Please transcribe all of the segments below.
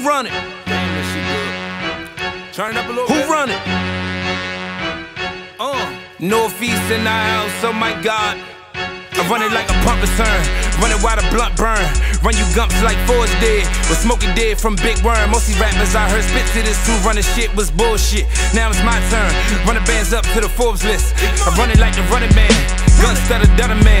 run it? Damn, this shit good. Turn it up a little Who bit. run it? Northeast in the house, oh my God. I run it like a pump return, run it while the blunt burn. Run you gumps like Forrest did, with Smokey did from Big Worm. Most these rappers I heard spit to this too, running shit was bullshit. Now it's my turn, running bands up to the Forbes list. I run it like the running man, gunster the Dunner man.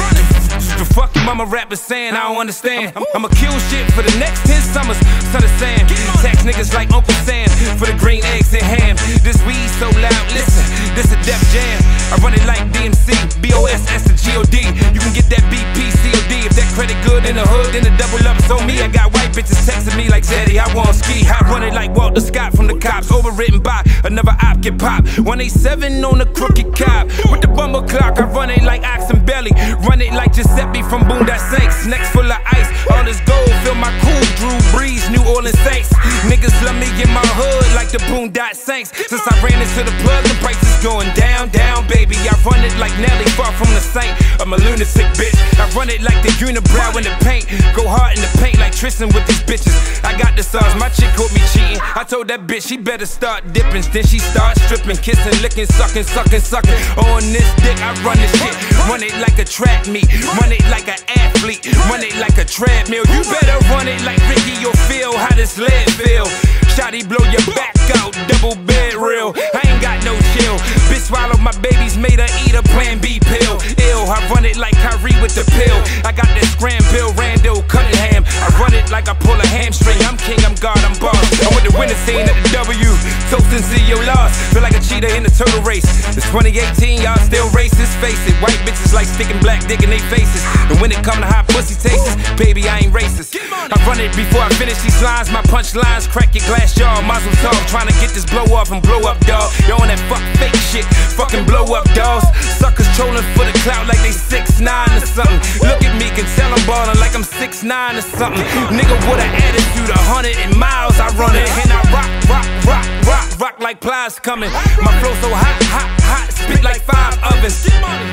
The fuck your mama rappers saying, I don't understand. I'ma kill shit for the next 10 summers, son of Sam. Tax niggas like Uncle Sam for the green eggs and ham. This weed so loud, listen, this a Def Jam. I run it like DMC, BOSS and G.O.D. You can get that BP, COD. If that credit good in the hood, then the double up is on me. I got white bitches texting me like Zeddy, I want ski. I run it like Walter Scott from the cops, overwritten by another op get pop. 187 on the crooked cop, with the bumble clock. I run it like Oxen Belly, run it like Giuseppe from Boondock Saints. Necks full of ice, all this gold, fill my cool, Drew Brees, New Orleans Saints. Niggas love me in my hood like the Boondock Saints. Since I ran into the plug, the prices going down, down, baby. I run it like Nelly, far from the saint. I'm a lunatic bitch. I run it like the unibrow in the paint. Go hard in the paint like Tristan with these bitches. I got the sauce, my chick caught me cheating. I told that bitch she better start dipping. Then she start stripping, kissing, licking, sucking, sucking, sucking. On this dick, I run this shit. Run it like a track meet, run it like an athlete, run it like a treadmill. You better run it like Ricky or Phil, how this lead feel. Shotty blow your back out, double bed real. I ain't got no chill. Bitch swallow my babies, made her eat a Plan B pill. Ill, I run it like Kyrie with the pill. I got that scram bill, Randall Cunningham. I run it like I pull a hamstring. I'm king, I'm God, I'm boss. I'm with the winner scene at the W. Toasting CEO lost. Feel like a cheetah in the turtle race. It's 2018, y'all still racist. Face it, white bitches like sticking black dick in they faces. And when it come to hot pussy tastes, baby, I ain't racist. I run it before I finish these lines. My punch lines crack your glass jaw. Mazel tov, trying to get this blow off and blow up, dog. Yo on that fuck fake shit, fucking blow up, dogs. Suckers trolling for the clout like they 6'9" or something. Look at me, can tell I'm ballin' like I'm 6'9" or something. Nigga with an attitude, 100 miles, I run it. And I rock, rock, rock, rock, rock like plies coming. My flow so hot, hot, hot, spit like 5 ovens.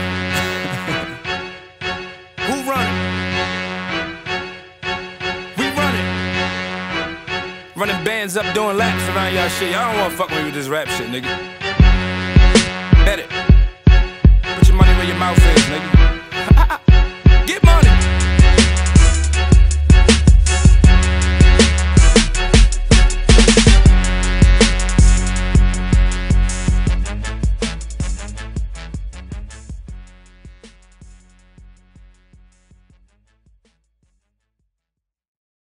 Who run it? We run it. Running bands up, doing laps around y'all shit. Y'all don't wanna fuck with me with this rap shit, nigga. Bet it. Put your money where your mouth is, nigga.